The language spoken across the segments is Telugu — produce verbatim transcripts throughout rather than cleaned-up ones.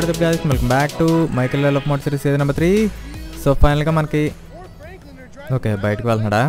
What the guys, welcome back to Michael level of mod series season number three. So ఫైనల్గా మనకి ఓకే బయటకు వెళ్తున్నాడా?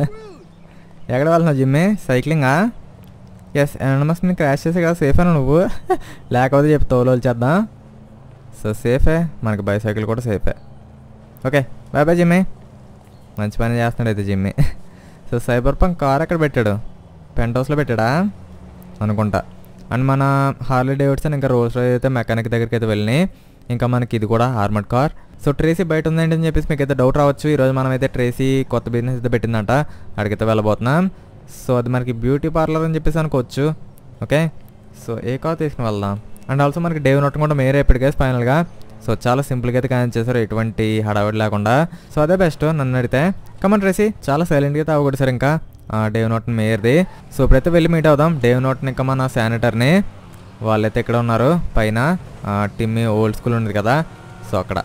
ఎక్కడ వెళ్తున్నావు జిమ్మే? సైక్లింగా? ఎస్, ఎనమస్ నేను క్రాష్ చేసే కదా, సేఫేనా నువ్వు? లేకపోతే చెప్పి తోలు చేద్దాం. సో సేఫే, మనకి బైసైకిల్ కూడా సేఫే. Okay bye bye Jimmy. మంచి పని చేస్తున్నాడు అయితే Jimmy. So cyber punk car ఎక్కడ పెట్టాడు? పెంట్ హౌస్లో పెట్టాడా అనుకుంటా. అండ్ మన హార్లీ డేవిడ్సన్ ఇంకా రోల్స్ రాయ్ అయితే మెకానిక్ దగ్గరికి అయితే వెళ్ళినాయి. ఇంకా మనకి ఇది కూడా ఆర్మర్డ్ కార్. సో ట్రేసీ బయట ఉందండి అని చెప్పేసి మీకు అయితే డౌట్ రావచ్చు. ఈరోజు మనం అయితే ట్రేసీ కొత్త బిజినెస్ అయితే పెట్టిందంట, అడిగితే వెళ్ళబోతున్నాం. సో అది మనకి బ్యూటీ పార్లర్ అని చెప్పేసి అనుకోవచ్చు. ఓకే, సో ఏ కార్ తీసుకుని వెళ్దాం. అండ్ ఆల్సో మనకి డేవ్ నోట్ కూడా మేరే ఎప్పటికే ఫైనల్గా. సో చాలా సింపుల్గా అయితే క్యాన్ చేశారు, ఎటువంటి హడావిడి లేకుండా. సో అదే బెస్ట్ నన్ను అడిగితే. కమన్ ట్రేసీ, చాలా సైలెంట్గా అయితే అవగొడతారు ఇంకా డేవ్ నోట్ మేయర్ది. సో ఇప్పుడైతే వెళ్ళి మీట్ అవుదాం డేవ్ నోట్ని ఇంకా మన శానిటర్ని. వాళ్ళైతే ఇక్కడ ఉన్నారు పైన. టిమ్మీ ఓల్డ్ స్కూల్ ఉంది కదా, సో అక్కడ.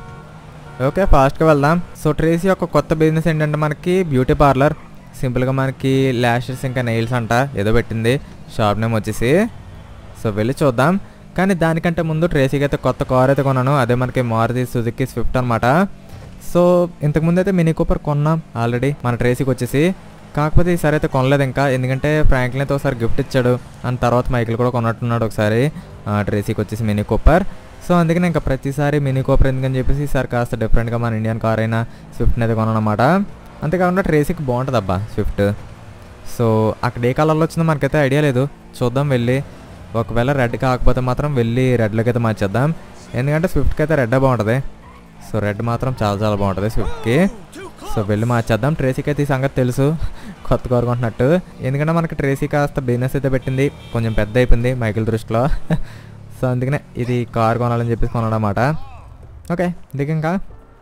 ఓకే ఫాస్ట్గా వెళ్దాం. సో ట్రేసీ యొక్క కొత్త బిజినెస్ ఏంటంటే మనకి బ్యూటీ పార్లర్. సింపుల్గా మనకి ల్యాషెస్ ఇంకా నెయిల్స్ అంట ఏదో పెట్టింది, షాప్ నేమ్ వచ్చేసి. సో వెళ్ళి చూద్దాం. కానీ దానికంటే ముందు ట్రేసీకి అయితే కొత్త కార్ అయితే కొన్నాను, అదే మనకి మారుతి సుజుకి స్విఫ్ట్ అనమాట. సో ఇంతకుముందు అయితే మినీ కూపర్ కొన్నాం ఆల్రెడీ మన ట్రేసీకి వచ్చేసి. కాకపోతే ఈసారి అయితే కొనలేదు ఇంకా, ఎందుకంటే ఫ్రాంక్లిన్ అయితే ఒకసారి గిఫ్ట్ ఇచ్చాడు. అండ్ తర్వాత మైకిల్ కూడా కొన్నట్టున్నాడు ఒకసారి ట్రేసీకి వచ్చేసి మినీ కూపర్. సో అందుకని ఇంకా ప్రతిసారి మినీ కూపర్ ఎందుకని చెప్పేసి ఈసారి కాస్త డిఫరెంట్గా మన ఇండియన్ కార్ అయినా స్విఫ్ట్ని అయితే కొన్నాను అనమాట. అంతేకాకుండా ట్రేసీకి బాగుంటుంది అబ్బా స్విఫ్ట్. సో అక్కడ ఏ కలర్లో వచ్చిందో మనకైతే ఐడియా లేదు, చూద్దాం వెళ్ళి. ఒకవేళ రెడ్ కాకపోతే మాత్రం వెళ్ళి రెడ్లోకి అయితే మార్చేద్దాం, ఎందుకంటే స్విఫ్ట్కి అయితే రెడ్ బాగుంటుంది. సో రెడ్ మాత్రం చాలా చాలా బాగుంటుంది స్విఫ్ట్కి. సో వెళ్ళి మార్చేద్దాం. ట్రేసీకి అయితే ఈ సంగతి తెలుసు కొత్త కార్ కొంటున్నట్టు, ఎందుకంటే మనకి ట్రేసీ కాస్త బిజినెస్ అయితే పెట్టింది, కొంచెం పెద్ద అయిపోయింది మైకిల్ దృష్టిలో. సో అందుకనే ఇది కార్ కొనాలని చెప్పేసి కొనడమాట. ఓకే దిగు ఇంకా.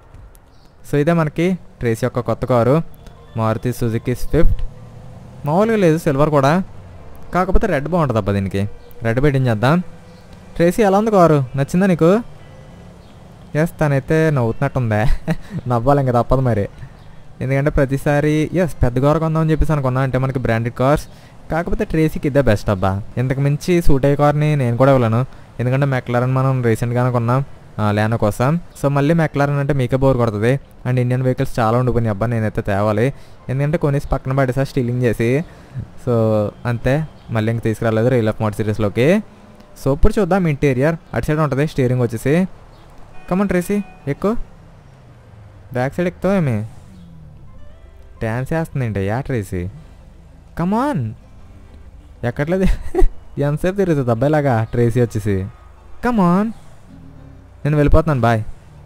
సో ఇదే మనకి ట్రేసీ యొక్క కొత్త కారు, మారుతి సుజుకి స్విఫ్ట్. మామూలుగా లేదు సిల్వర్ కూడా, కాకపోతే రెడ్ బాగుంటుంది అబ్బా దీనికి. రెడ్ పెట్టించేద్దాం. ట్రేసీ ఎలా ఉంది కారు, నచ్చిందా నీకు? ఎస్ తనైతే నవ్వుతున్నట్టుందే. నవ్వాలి ఇంకా తప్పదు మరి, ఎందుకంటే ప్రతిసారి ఎస్ పెద్ద కార్ కొందామని చెప్పేసి అనుకున్నా, అంటే మనకి బ్రాండెడ్ కార్స్. కాకపోతే ట్రేసీకి ఇదే బెస్ట్ అబ్బా, ఇంతకు మించి సూట్ అయ్యే కార్ని నేను కూడా ఇవ్వలేను, ఎందుకంటే మెక్లారెన్ మనం రీసెంట్గానే కొన్నాం లేనో కోసం. సో మళ్ళీ మెక్లారెన్ అంటే మీకే బోర్ కొడుతుంది. అండ్ ఇండియన్ వెహికల్స్ చాలా ఉండిపోయినాయి అబ్బా, నేనైతే తేవాలి, ఎందుకంటే కొనేసి పక్కన పడేసా స్టీలింగ్ చేసి. సో అంతే, మళ్ళీ ఇంక తీసుకురాలేదు రియల్ ఆఫ్ మోడ్ సిరీస్లోకి. సో ఇప్పుడు చూద్దాం ఇంటీరియర్. అటు సైడ్ ఉంటుంది స్టీరింగ్ వచ్చేసి. కమన్ ట్రేసీ ఎక్కువ, బ్యాక్ సైడ్ ఎక్కుతావు ఏమి? డ్యాన్స్ వేస్తుందండి యా ట్రేసీ, కమాన్. ఎక్కట్లేదు ఎంతసేపు తిరుగుతుంది అబ్బాయిలాగా ట్రేసీ వచ్చేసి. కమాన్, నేను వెళ్ళిపోతున్నాను బాయ్.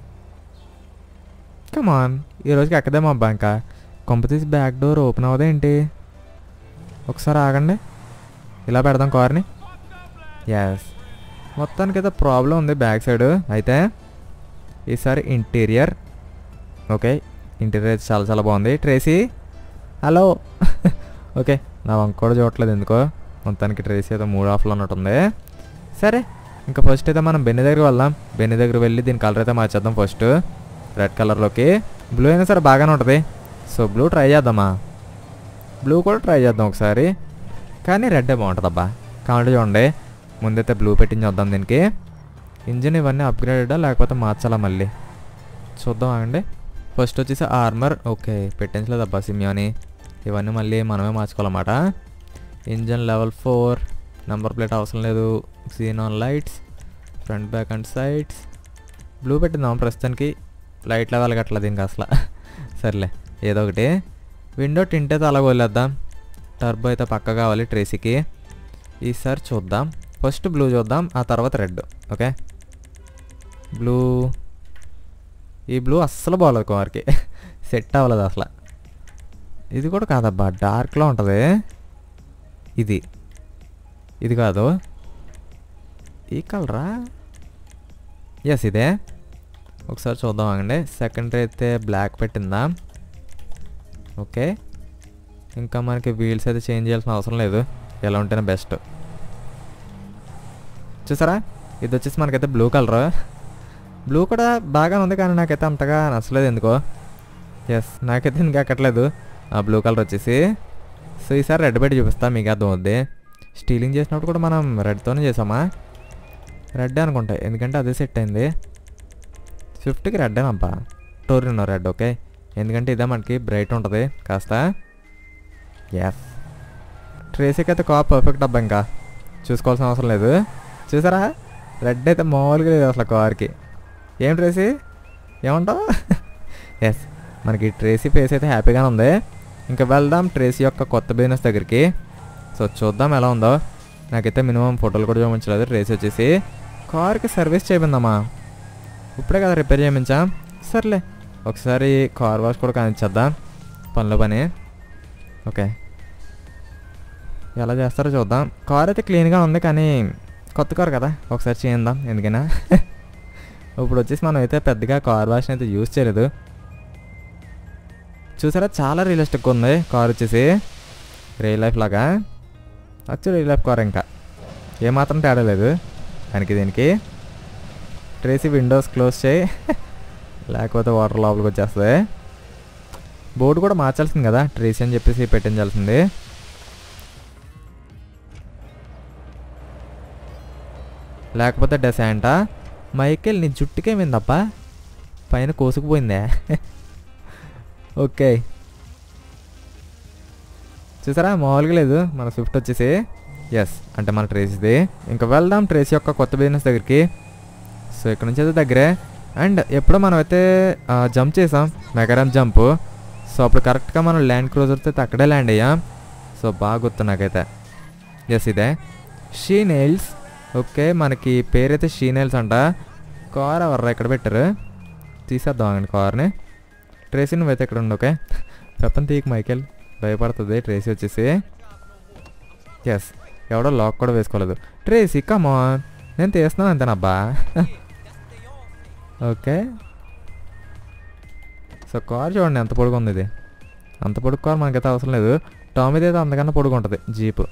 కమాన్, ఈరోజుకి ఎక్కదేమో అబ్బా ఇంకా. కొంపతీసి బ్యాక్ డోర్ ఓపెన్ అవ్వదా ఏంటి? ఒకసారి ఆగండి, ఇలా పెడదాం కార్ని. ఎస్, మొత్తానికి అయితే ప్రాబ్లం ఉంది బ్యాక్ సైడ్. అయితే ఈసారి ఇంటీరియర్. ఓకే ఇంటీరియర్ చాలా చాలా బాగుంది. Tracy hello. ఓకే నా వంక కూడా చూడట్లేదు ఎందుకో. మొత్తానికి ట్రేసీ అయితే మూడ్ ఆఫ్లో ఉన్నట్టుంది. సరే ఇంకా ఫస్ట్ అయితే మనం బెన్నీ దగ్గరికి వెళ్దాం. బెన్నీ దగ్గర వెళ్ళి దీని కలర్ అయితే మార్చేద్దాం ఫస్ట్ రెడ్ కలర్లోకి. బ్లూ అయినా సరే బాగానే ఉంటుంది. సో బ్లూ ట్రై చేద్దామా? బ్లూ కూడా ట్రై చేద్దాం ఒకసారి, కానీ రెడ్డే బాగుంటుంది అబ్బా. కాబట్టి చూడండి ముందైతే బ్లూ పెట్టించి వద్దాం దీనికి. ఇంజిన్ ఇవన్నీ అప్గ్రేడెడా లేకపోతే మార్చాలా మళ్ళీ చూద్దాం ఆగండి. ఫస్ట్ వచ్చేసి ఆర్మర్. ఓకే పెట్టించలేదు అబ్బా సిమియోని, ఇవన్నీ మళ్ళీ మనమే మార్చుకోవాలన్నమాట. Engine level four, number plate అవసరం లేదు. Xenon lights, front back and sides. Blue పెట్టిందాం ప్రస్తుతానికి, లైట్ లెవెల్ కట్టలేదు ఇంకా అసలు. సర్లే ఏదో ఒకటి. విండో టింట్ అయితే అలాగ వదిలేద్దాం. టర్బో అయితే పక్క కావాలి ట్రేసీకి. ఈసారి చూద్దాం, ఫస్ట్ బ్లూ చూద్దాం, ఆ తర్వాత రెడ్. Okay blue. ఈ బ్లూ అస్సలు బాగోలేదు కార్కి, సెట్ అవ్వలేదు అసలు. ఇది కూడా కాదబ్బా, డార్క్లో ఉంటుంది ఇది. ఇది కాదు, ఈ కలరా? ఎస్ ఇదే. ఒకసారి చూద్దాం ఆగండి. సెకండరీ అయితే బ్లాక్ పెట్టిందా? ఓకే ఇంకా మనకి వీల్స్ అయితే చేంజ్ చేయాల్సిన అవసరం లేదు, ఎలా ఉంటేనే బెస్ట్. చూసారా ఇది వచ్చేసి మనకైతే బ్లూ కలర్. బ్లూ కూడా బాగానే ఉంది, కానీ నాకైతే అంతగా నచ్చలేదు ఎందుకో. ఎస్ నాకైతే ఇంకా ఎక్కట్లేదు ఆ బ్లూ కలర్ వచ్చేసి. సో ఈసారి రెడ్ పెట్టి చూపిస్తా, మీకు అర్థం అవుద్ది. స్టీలింగ్ చేసినప్పుడు కూడా మనం రెడ్తోనే చేసామా? రెడ్ అనుకుంటా, ఎందుకంటే అదే సెట్ అయింది. స్విఫ్ట్కి రెడ్ అబ్బా, టోరినో రెడ్. ఓకే, ఎందుకంటే ఇదే మనకి బ్రైట్ ఉంటుంది కాస్త. ఎస్, ట్రేసీకి అయితే కార్ పర్ఫెక్ట్ అబ్బా, ఇంకా చూసుకోవాల్సిన అవసరం లేదు. చూసారా, రెడ్ అయితే మామూలుగా లేదు అసలు కార్కి. ఏం ట్రేసీ ఏమంటావు? ఎస్, మనకి ట్రేసీ ఫేస్ అయితే హ్యాపీగానే ఉంది. ఇంకా వెళ్దాం ట్రేసీ యొక్క కొత్త బిజినెస్ దగ్గరికి. సో చూద్దాం ఎలా ఉందో. నాకైతే మినిమం ఫోటోలు కూడా చూపించలేదు. ట్రేసీ వచ్చేసి కార్కి సర్వీస్ చేయిందమ్మా, ఇప్పుడే కదా రిపేర్ చేయించాం. సర్లే ఒకసారి కార్ వాష్ కూడా కానిచ్చేద్దాం, పనిలో పని. ఓకే, ఎలా చేస్తారో చూద్దాం. కార్ అయితే క్లీన్గా ఉంది, కానీ కొత్త కార్ కదా, ఒకసారి చేయిందాం ఎందుకైనా. ఇప్పుడు వచ్చేసి మనం అయితే పెద్దగా కార్ వాష్ని అయితే యూజ్ చేయలేదు. చూసారా, చాలా రియలిస్టిక్గా ఉంది కార్ వచ్చేసి, రియల్ లైఫ్ లాగా. వచ్చి రియల్ లైఫ్ కార్, ఇంకా ఏమాత్రం తేడా లేదు దానికి దీనికి. ట్రేసీ విండోస్ క్లోజ్ చేయి, లేకపోతే వాటర్ లోపలికి వచ్చేస్తుంది. బోర్డు కూడా మార్చాల్సింది కదా, ట్రేసీ అని చెప్పేసి పెట్టించాల్సింది. లేకపోతే డెసాంటా. మైకేల్ నీ జుట్టుకేమైందప్పా, పైన కోసుకుపోయిందే. ఓకే, చూసారా మామూలుగా లేదు మన స్విఫ్ట్ వచ్చేసి. ఎస్, అంటే మన ట్రేసీది. ఇంకా వెళ్దాం ట్రేసీ యొక్క కొత్త బిజినెస్ దగ్గరికి. సో ఇక్కడ నుంచి అయితే దగ్గరే. అండ్ ఎప్పుడో మనం అయితే జంప్ చేసాం, మెగారామ్ జంప్. సో అప్పుడు కరెక్ట్గా మనం ల్యాండ్ క్రూజర్తో అయితే అక్కడే ల్యాండ్ అయ్యాం. సో బాగా గుర్తు నాకైతే. ఎస్, ఇదే షీ నెయిల్స్. ఓకే, మనకి పేరైతే షీ నెయిల్స్ అంట. కార్ ఎవర్రా ఇక్కడ పెట్టారు, తీసేద్దాం అండి కార్ని. ట్రేసీ నువ్వైతే ఇక్కడ ఉండు. ఓకే, పెప్పని తీయకు మైకేల్, భయపడుతుంది ట్రేసీ వచ్చేసి. ఎస్, ఎవడో లాక్ కూడా వేసుకోలేదు. ట్రేసీ కమాన్, నేను తీస్తున్నాను అంతేనబ్బా. ఓకే, సో కార్ చూడండి ఎంత పొడుగు ఉంది ఇది. అంత పొడుగు కార్ మనకైతే అవసరం లేదు. టామీది అయితే అంతకన్నా పొడుగు ఉంటుంది జీపు.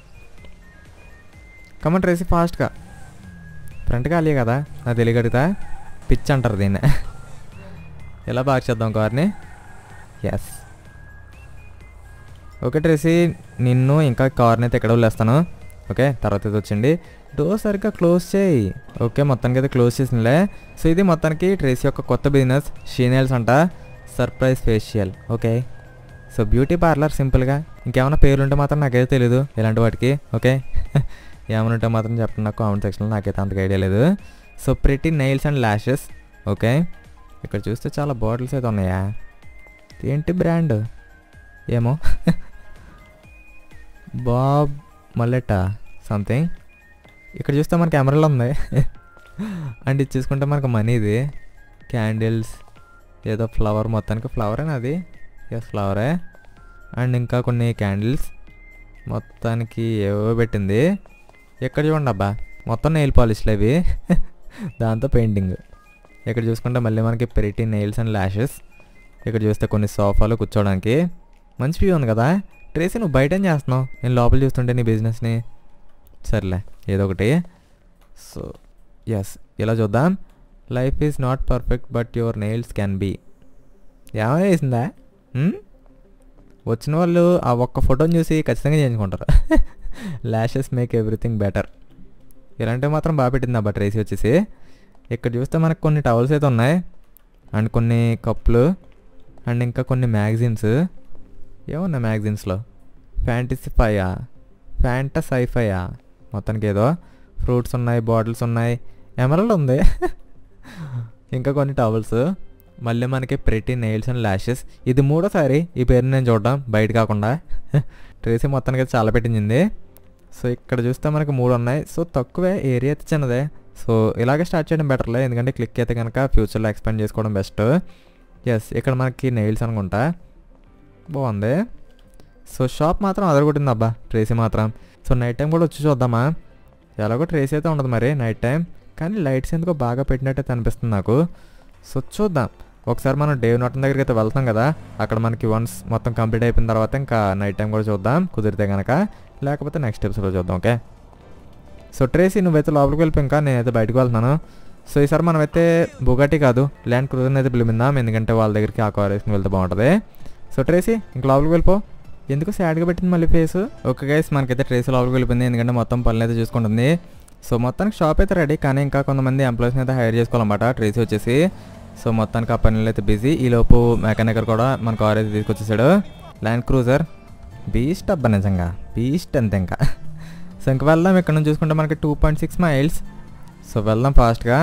కమన్ ట్రేసీ ఫాస్ట్గా, ఫ్రంట్గా అలియే కదా, నాకు తెలియగడుగుతా. పిచ్ అంటారు దీన్ని. ఎలా బాగా చేద్దాం కార్ని. ఎస్, ఓకే ట్రేసీ, నిన్ను ఇంకా కార్ని అయితే ఎక్కడ వదిలేస్తాను. ఓకే, తర్వాత ఇది వచ్చింది. డోర్ సరిగ్గా క్లోజ్ చేయి. ఓకే, మొత్తానికి అయితే క్లోజ్ చేసినలే. సో ఇది మొత్తానికి ట్రేసీ యొక్క కొత్త బిజినెస్, షీ నెయిల్స్ అంట. Surprise facial. Okay, so beauty parlour సింపుల్గా. ఇంకేమైనా పేర్లు ఉంటే మాత్రం నాకైతే తెలీదు ఇలాంటి వాటికి. ఓకే, ఏమైనా ఉంటే మాత్రం చెప్పండి నాకు కామెంట్ సెక్షన్లో, నాకైతే అంతగా ఐడియా లేదు. So pretty nails and lashes. Okay, ఇక్కడ చూస్తే చాలా బాటిల్స్ అయితే ఉన్నాయా, ఏంటి బ్రాండ్ ఏమో. బాబ్ మల్లెటా సంథింగ్. ఇక్కడ చూస్తే మనకి కెమెరాలో ఉంది. అండ్ ఇది చూసుకుంటే మనకు మనీది. క్యాండిల్స్, ఏదో ఫ్లవర్, మొత్తానికి ఫ్లవరేనా అది? ఎస్ ఫ్లవరే. అండ్ ఇంకా కొన్ని క్యాండిల్స్, మొత్తానికి ఏవో పెట్టింది. ఎక్కడ చూడండి అబ్బా, మొత్తం నెయిల్ పాలిష్లు అవి, దాంతో పెయింటింగ్. ఇక్కడ చూసుకుంటే మళ్ళీ మనకి ప్రిటీ నెయిల్స్ అండ్ ల్యాషెస్. ఇక్కడ చూస్తే కొన్ని సోఫాలు కూర్చోవడానికి. మంచి వ్యూ ఉంది కదా. ట్రేసీ నువ్వు బయట ఏం చేస్తున్నావు, నేను లోపల చూస్తుంటే నీ బిజినెస్ని. సర్లే ఏదో ఒకటి. సో ఎస్, ఇలా చూద్దాం. Life is not perfect but your nails can be. ఏమైనా వేసిందా? వచ్చిన వాళ్ళు ఆ ఒక్క ఫోటోని చూసి ఖచ్చితంగా చేయించుకుంటారు. Lashes make everything better. ఇలాంటివి మాత్రం బాగా పెట్టింది అబ్బా ట్రేసీ వచ్చేసి. ఇక్కడ చూస్తే మనకు కొన్ని టవల్స్ అయితే ఉన్నాయి, అండ్ కొన్ని కప్పులు, అండ్ ఇంకా కొన్ని మ్యాగజైన్స్. ఏమున్నాయి మ్యాగజైన్స్లో? ఫ్యాంటసీఫైయా, ఫ్యాంటసైఫైయా, మొత్తానికి ఏదో. ఫ్రూట్స్ ఉన్నాయి, బాటిల్స్ ఉన్నాయి, ఎమరల్డ్ ఉంది. ఇంకా కొన్ని టవల్స్. మళ్ళీ మనకి ప్రిటీ నెయిల్స్ అండ్ ల్యాషెస్. ఇది మూడోసారి ఈ పేరు నేను చూడడం బయట కాకుండా. ట్రేసీ మొత్తానికి అయితే చాలా పెట్టించింది. సో ఇక్కడ చూస్తే మనకి మూడు ఉన్నాయి. సో తక్కువే, ఏరియా అయితే చిన్నదే. సో ఇలాగే స్టార్ట్ చేయడం బెటర్లే, ఎందుకంటే క్లిక్ అయితే కనుక ఫ్యూచర్లో ఎక్స్పాండ్ చేసుకోవడం బెస్ట్. ఎస్, ఇక్కడ మనకి నెయిల్స్ అనుకుంటా, బాగుంది. సో షాప్ మాత్రం అదరగొట్టింది అబ్బా ట్రేసీ మాత్రం. సో నైట్ టైం కూడా వచ్చి చూద్దామా. ఎలాగో ట్రేసీ అయితే ఉండదు మరి నైట్ టైం, కానీ లైట్స్ ఎందుకో బాగా పెట్టినట్టయితే అనిపిస్తుంది నాకు. సో చూద్దాం. ఒకసారి మనం డేవ్ నాటన్ దగ్గరికి అయితే వెళ్తాం కదా, అక్కడ మనకి వన్స్ మొత్తం కంప్లీట్ అయిపోయిన తర్వాత ఇంకా నైట్ టైం కూడా చూద్దాం కుదిరితే కనుక, లేకపోతే నెక్స్ట్ ఎపిసోడ్లో చూద్దాం. ఓకే, సో ట్రేసీ నువ్వైతే లోపలికి వెళ్ళిపోయి, ఇంకా నేనైతే బయటకు వెళ్తున్నాను. సో ఈసారి మనమైతే బుగాటి కాదు ల్యాండ్ క్రూజర్ని అయితే పిలిపిందాం, ఎందుకంటే వాళ్ళ దగ్గరికి ఆ కార్ వేసుకుని వెళ్తే బాగుంటుంది. సో ట్రేసీ ఇంక లోపలికి వెళ్ళిపో. ఎందుకు సాడ్గా పెట్టింది మళ్ళీ ఫేస్. ఓకే గైస్, మనకైతే ట్రేసీ లోపలికి వెళ్ళిపోయింది, ఎందుకంటే మొత్తం పనులు అయితే చూసుకుంటుంది. సో మొత్తానికి షాప్ అయితే రెడీ, కానీ ఇంకా కొంతమంది ఎంప్లాయీస్ని అయితే హైర్ చేసుకోవాలన్నమాట ట్రేసీ వచ్చేసి. సో మొత్తానికి ఆ పనులు అయితే బిజీ. ఈలోపు మెకానికర్ కూడా మన కార్ అయితే తీసుకొచ్చేసాడు. ల్యాండ్ క్రూజర్ బీస్ట్ అబ్బా, నిజంగా బీస్ట్ అంతే. ఇంకా సో ఇంక వెళ్దాం. ఇక్కడ నుంచి చూసుకుంటే మనకి two point six miles. So వెళ్దాం ఫాస్ట్గా.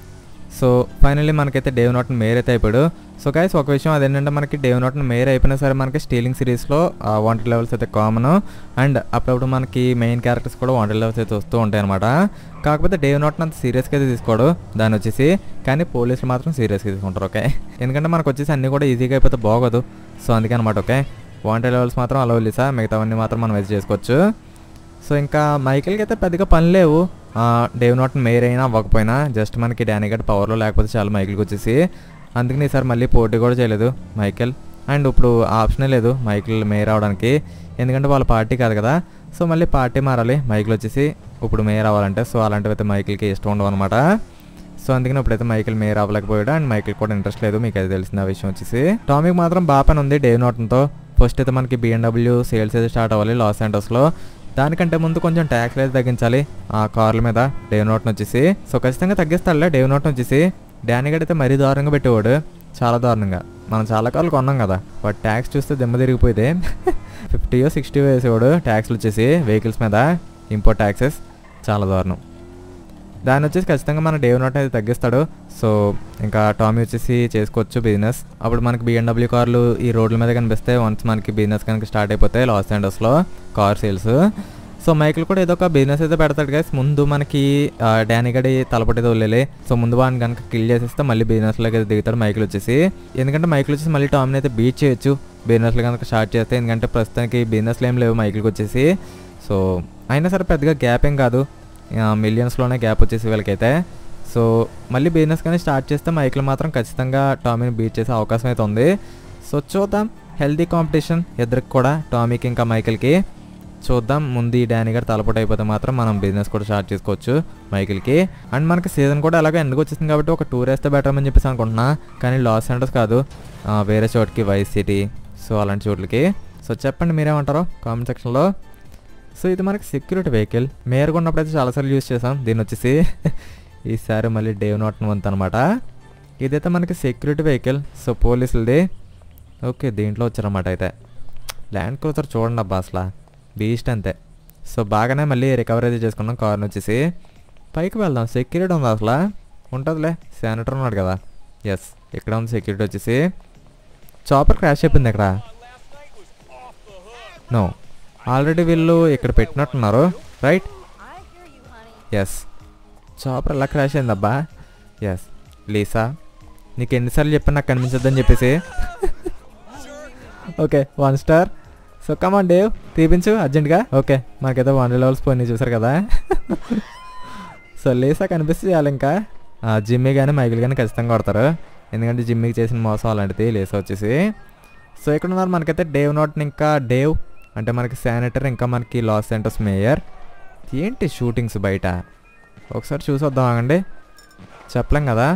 సో ఫైనల్లీ మనకైతే డేవ్ నాటన్ మేయర్ అయితే అయిపోయాడు. సో గైస్ ఒక విషయం అదేంటంటే మనకి డేవ్ నాటన్ మేయర్ అయిపోయినా సరే మనకి స్టీలింగ్ సిరీస్లో వాంటెడ్ లెవెల్స్ అయితే కామన్, అండ్ అప్పుడప్పుడు మనకి మెయిన్ క్యారెక్టర్స్ కూడా వాంటెడ్ లెవెల్స్ అయితే వస్తూ ఉంటాయి అనమాట. కాకపోతే డేవ్ నాటన్ అంత సీరియస్గా అయితే తీసుకోడు దాన్ని వచ్చేసి, కానీ పోలీసులు మాత్రం సీరియస్గా తీసుకుంటారు. ఓకే, ఎందుకంటే మనకు వచ్చేసి అన్నీ కూడా ఈజీగా అయిపోతే బాగోదు. సో అందుకే అనమాట. ఓకే, వాంటెడ్ లెవెల్స్ మాత్రం అలా వెళ్ళిసా, మిగతావన్నీ మాత్రం మనం అయితే చేసుకోవచ్చు. సో ఇంకా మైకిల్కి అయితే పెద్దగా పని లేవు, డేవ్ నాటన్ మేయర్ అయినా అవ్వకపోయినా. జస్ట్ మనకి డానీ గడ్ పవర్లో లేకపోతే చాలా మైకిల్కి వచ్చేసి. అందుకని ఈసారి మళ్ళీ పోటీ కూడా చేయలేదు మైకిల్. అండ్ ఇప్పుడు ఆప్షనే లేదు మైకిల్ మేయర్ అవడానికి, ఎందుకంటే వాళ్ళ పార్టీ కాదు కదా. సో మళ్ళీ పార్టీ మారాలి మైకిల్ వచ్చేసి ఇప్పుడు మేయర్ అవ్వాలంటే. సో అలాంటివి అయితే మైకిల్కి ఇష్టం ఉండవు అనమాట. సో అందుకని ఇప్పుడైతే మైకిల్ మేయర్ అవ్వలేకపోయాడు, అండ్ మైకిల్ కూడా ఇంట్రెస్ట్ లేదు, మీకు అయితే తెలిసిన విషయం వచ్చేసి. టామీకి మాత్రం బాగా పని ఉంది డేవ్ నాటన్తో. ఫస్ట్ అయితే మనకి బిఎండబ్ల్యూ సేల్స్ అయితే స్టార్ట్ అవ్వాలి లాస్ ఏంజల్స్లో. దానికంటే ముందు కొంచెం ట్యాక్స్ అయితే తగ్గించాలి ఆ కార్ల మీద డేవ్ నాటన్ వచ్చేసి. సో ఖచ్చితంగా తగ్గిస్తాడులే డేవ్ నాటన్ వచ్చేసి. డానీ గడ్ అయితే మరీ దారుణంగా పెట్టేవాడు, చాలా దారుణంగా. మనం చాలా కార్లు కొన్నాం కదా, బట్ ట్యాక్స్ చూస్తే దిమ్మ తిరిగిపోయింది. ఫిఫ్టీయో సిక్స్టీయో వేసేవాడు ట్యాక్స్లు వచ్చేసి వెహికల్స్ మీద, ఇంపోర్ట్ ట్యాక్సెస్, చాలా దారుణం. దాన్ని వచ్చేసి ఖచ్చితంగా మన డేవ్ నాటన్ అయితే తగ్గిస్తాడు. సో ఇంకా టామీ వచ్చేసి చేసుకోవచ్చు బిజినెస్. అప్పుడు మనకి బిఎండబ్ల్యూ కార్లు ఈ రోడ్ల మీద కనిపిస్తే వన్స్ మనకి బిజినెస్ కనుక స్టార్ట్ అయిపోతాయి లాస్ ఏంజల్స్లో కార్ సేల్స్. సో మైకిల్ కూడా ఏదో ఒక బిజినెస్ అయితే పెడతాడు గైస్. ముందు మనకి డానీ గడి తలపట్టేది వదిలేలే. సో ముందు వాడిని కనుక కిల్ చేసేస్తే మళ్ళీ బిజినెస్లోకి అయితే దిగుతాడు మైకిల్ వచ్చేసి. ఎందుకంటే మైకిల్ వచ్చేసి మళ్ళీ టామీని అయితే బీట్ చేయొచ్చు బిజినెస్లో కనుక స్టార్ట్ చేస్తే, ఎందుకంటే ప్రస్తుతానికి బిజినెస్లు ఏం లేవు మైకిల్కి వచ్చేసి. సో అయినా సరే పెద్దగా గ్యాప్ ఏం కాదు, మిలియన్స్లోనే గ్యాప్ వచ్చేసి వీళ్ళకైతే. సో మళ్ళీ బిజినెస్ కానీ స్టార్ట్ చేస్తే మైకిల్ మాత్రం ఖచ్చితంగా టామీని బీట్ చేసే అవకాశం అయితే ఉంది. సో చూద్దాం, హెల్తీ కాంపిటీషన్ ఇద్దరికి కూడా, టామీకి ఇంకా మైకిల్కి. చూద్దాం, ముందు ఈ డానీ గడ్ తలపోటు అయిపోతే మాత్రం మనం బిజినెస్ కూడా స్టార్ట్ చేసుకోవచ్చు మైకిల్కి. అండ్ మనకి సీజన్ కూడా అలాగే ఎండ్కి వచ్చేసింది కాబట్టి ఒక టూర్ వేస్తే బెటర్ అని చెప్పేసి అనుకుంటున్నా. కానీ లాస్ ఏంజల్స్ కాదు, వేరే చోటుకి, వైస్ సిటీ, సో అలాంటి చోట్లకి. సో చెప్పండి మీరేమంటారో కామెంట్ సెక్షన్లో. సో ఇది మనకి సెక్యూరిటీ వెహికల్, మేయర్ ఉన్నప్పుడు అయితే చాలాసార్లు యూజ్ చేసాం దీన్ని వచ్చేసి. ఈసారి మళ్ళీ డేవ్ నాటన్ వంతు అనమాట. ఇదైతే మనకి సెక్యూరిటీ వెహికల్, సో పోలీసులది. ఓకే, దీంట్లో వచ్చారన్నమాట అయితే. ల్యాండ్ క్రూజర్ చూడండి అబ్బా, అసలు బీస్ట్ అంతే. సో బాగానే మళ్ళీ రికవర్ అయితే చేసుకున్నాం కార్ని వచ్చేసి. పైకి వెళ్దాం, సెక్యూరిటీ ఉంది అసలు, ఉంటుందిలే, శానిటర్ ఉన్నాడు కదా. ఎస్, ఇక్కడ ఉంది సెక్యూరిటీ వచ్చేసి. చాపర్ క్రాష్ అయిపోయింది ఇక్కడ. నో, ఆల్రెడీ వీళ్ళు ఇక్కడ పెట్టినట్టున్నారు రైట్. ఎస్, చాపర్ ఎలా క్రాష్ అయింది అబ్బా. ఎస్ లీసా, నీకు ఎన్నిసార్లు చెప్పాను నాకు కనిపించద్దని చెప్పేసి. Okay, one star. So come on Dave, తీపించు అర్జెంట్గా. ఓకే, మనకైతే వన్ లెవెల్స్ పోయినాయి చూసారు కదా. సో లీసా కనిపిస్తే చాలు, ఇంకా జిమ్మీ కానీ మైకిల్ కానీ ఖచ్చితంగా కొడతారు, ఎందుకంటే జిమ్మీకి చేసిన మోసం అలాంటిది లీసా వచ్చేసి. సో ఇక్కడ ఉన్నారు మనకైతే డేవ్ నాటన్, ఇంకా డేవ్ అంటే మనకి శానిటర్, ఇంకా మనకి లాస్ ఏంజల్స్ మేయర్. ఏంటి షూటింగ్స్ బయట, ఒకసారి చూసి వద్దాం ఆగండి, చెప్పలేం కదా.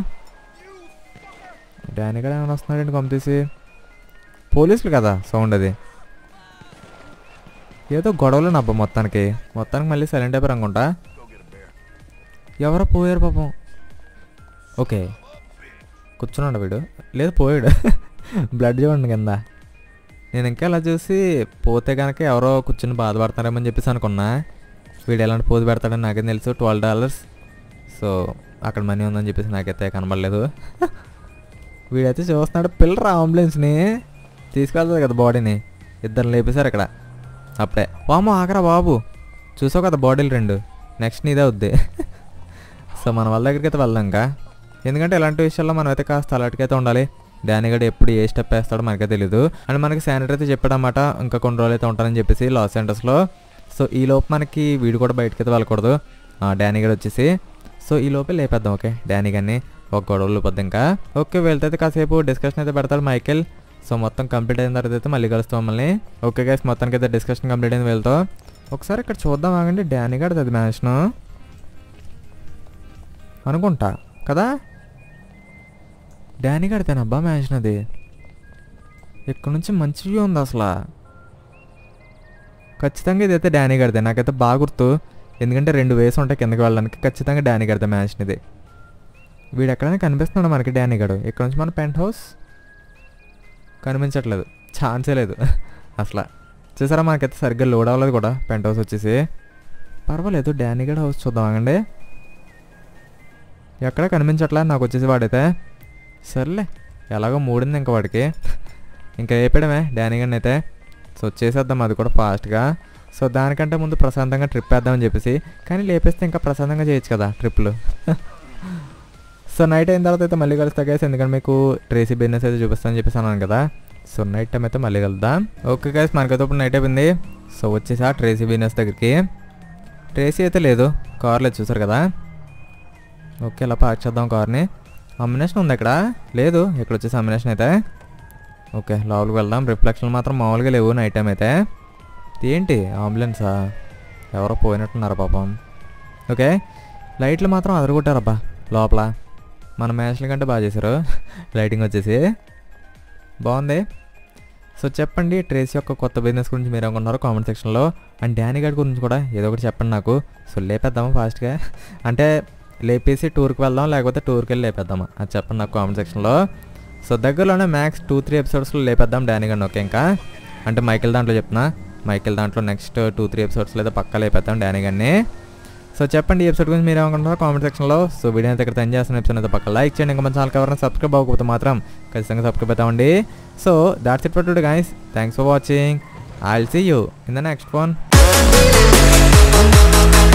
డానీ గడ్ ఏమైనా వస్తున్నాడండి పంపేసి. పోలీసులు కదా సౌండ్ అది, ఏదో గొడవలు నబ్బా మొత్తానికి. మొత్తానికి మళ్ళీ సైలెంట్ అయిపోయారు అనుకుంటా. ఎవరో పోయారు పాపం. ఓకే, కూర్చున్నాడు వీడు, లేదు పోయాడు. బ్లడ్ చూడండి కింద. నేను ఇంకా ఇలా చూసి పోతే కనుక ఎవరో కూర్చుని బాధపడతారేమని చెప్పేసి అనుకున్నా. వీడు ఎలాంటి పోజు పెడతాడని నాకేం తెలుసు, ట్వెల్వ్ డాలర్స్. సో అక్కడ మనీ ఉందని చెప్పేసి నాకైతే కనబడలేదు. వీడైతే చూస్తున్నాడు, పిల్లరా అంబులెన్స్ని తీసుకెళ్తుంది కదా బాడీని. ఇద్దరు లేపేశారు ఇక్కడ అప్పుడే. వామో ఆగరా బాబు, చూసావు కదా బాడీలు రెండు, నెక్స్ట్ నీదే వద్ది. సో మన వాళ్ళ దగ్గరికి అయితే వెళ్దాం ఇంకా, ఎందుకంటే ఇలాంటి విషయాల్లో మనం అయితే కాస్త అలర్ట్గా ఉండాలి. డానీ గడ్ ఎప్పుడు ఏ స్టెప్ వేస్తాడో మనకే తెలియదు. అండ్ మనకి శానిటర్ అయితే చెప్పాడన్నమాట ఇంకా కొన్ని రోజులు అయితే ఉంటారని చెప్పేసి లాస్ ఏంజల్స్లో. సో ఈ లోపు మనకి వీడు కూడా బయటకి అయితే వెళ్ళకూడదు డానీ గడ్ వచ్చేసి. సో ఈ లోపే లేపేద్దాం ఓకే డానీ గారిని, ఒక గొడవలు పొద్దు ఇంకా. ఓకే వెళ్తే కాసేపు డిస్కషన్ అయితే పెడతాడు మైకేల్. సో మొత్తం కంప్లీట్ అయిన తర్వాత అయితే మళ్ళీ కలుస్తాం మమ్మల్ని. ఓకే గైస్, మొత్తానికి అయితే డిస్కషన్ కంప్లీట్ అయింది వెళ్తాం. ఒకసారి ఇక్కడ చూద్దాం ఆగండి, డానీ గడ్ అది మ్యాన్షన్ అనుకుంటా కదా. డానీ గడితేనబ్బా మ్యాన్షన్ అది. ఇక్కడ నుంచి మంచి వ్యూ ఉంది అసలు. ఖచ్చితంగా ఇదైతే డానీ గడితే, నాకైతే బాగా గుర్తు. ఎందుకంటే రెండు వేస్ ఉంటాయి కిందకి వెళ్ళడానికి. ఖచ్చితంగా డానీ గడితే మ్యాన్షన్ ఇది. వీడు ఎక్కడైనా కనిపిస్తున్నాడు మనకి డానీ గడు. ఇక్కడ నుంచి మన పెంట్ హౌస్ కనిపించట్లేదు, ఛాన్సే లేదు అసలు. చూసారా మనకైతే సరిగ్గా లోడ్ అవ్వలేదు కూడా పెంట్ హౌస్ వచ్చేసి. పర్వాలేదు డానీ గడ్ హౌస్ చూద్దామండి. ఎక్కడ కనిపించట్లే నాకు వచ్చేసి వాడైతే. సర్లే ఎలాగో మూడింది ఇంకా వాడికి, ఇంకా లేపడమే డానీ గడ్ని అయితే. సో చేసేద్దాం అది కూడా ఫాస్ట్గా. సో దానికంటే ముందు ప్రశాంతంగా ట్రిప్ వేద్దామని చెప్పేసి. కానీ లేపేస్తే ఇంకా ప్రశాంతంగా చేయొచ్చు కదా ట్రిప్లు. సో నైట్ అయిన తర్వాత అయితే మళ్ళీ కలుస్తా గైస్, ఎందుకంటే మీకు ట్రేసీ బిజినెస్ అయితే చూపిస్తానని చెప్పేసి అన్నాను కదా. సో నైట్ టైం అయితే మళ్ళీ కలుద్దాం. ఓకే గైస్ మనకైతే ఇప్పుడు నైట్ అయిపోయింది. సో వచ్చేసా ట్రేసీ బిజినెస్ దగ్గరికి. ట్రేసీ అయితే లేదు, కార్లో చూసారు కదా. ఓకే ఇలా పార్క్ చేద్దాం కార్ని. అమ్యునేషన్ ఉంది ఇక్కడ, లేదు ఇక్కడ వచ్చేసి అమ్యునేషన్ అయితే. ఓకే లోపలికి వెళ్దాం. రిఫ్లెక్షన్లు మాత్రం మామూలుగా లేవు నైట్ టైం అయితే. ఏంటి అంబులెన్సా, ఎవరో పోయినట్టున్నారు పాపం. ఓకే లైట్లు మాత్రం అదరగొట్టారబ్బా లోపల. మన మ్యాచ్ల కంటే బాగా చేశారు లైటింగ్ వచ్చేసి బాగుంది. సో చెప్పండి ట్రేసీ యొక్క కొత్త బిజినెస్ గురించి మీరు అనుకున్నారో కామెంట్ సెక్షన్లో. అండ్ డానీ గడ్ గురించి కూడా ఏదో ఒకటి చెప్పండి నాకు. సో లేపేద్దామా ఫాస్ట్గా, అంటే లేపేసి టూర్కి వెళ్దాం లేకపోతే టూర్కి వెళ్ళి లేపేద్దామా అది చెప్పండి నాకు కామెంట్ సెక్షన్లో. సో దగ్గరలోనే మ్యాక్స్ టూ త్రీ ఎపిసోడ్స్లో లేపేద్దాం డానీ గడ్ని. ఓకే ఇంకా అంటే మైకిల్ దాంట్లో చెప్తున్నా, మైకిల్ దాంట్లో నెక్స్ట్ టూ త్రీ ఎపిసోడ్స్లో అయితే పక్కా లేపేద్దాం డానీ గడ్ని. సో చెప్పండి ఈ ఎపిసోడ్ గురించి మీరు ఏమనుకుంటున్నారో కామెంట్ సెక్షన్లో. సో వీడియో అయితే ఇక్కడ ఎంజాయ్ చేస్తున్న ఎపిసోడ్ అయితే పక్క లైక్ చేయండి. ఇంకా మన ఛానల్ ఎవరైనా సబ్స్క్రైబ్ అవ్వకపోతే మాత్రం ఖచ్చితంగా సబ్స్క్రైబ్ అవుతామండి. So that's it for today guys, thanks for watching. I will see you in the next one.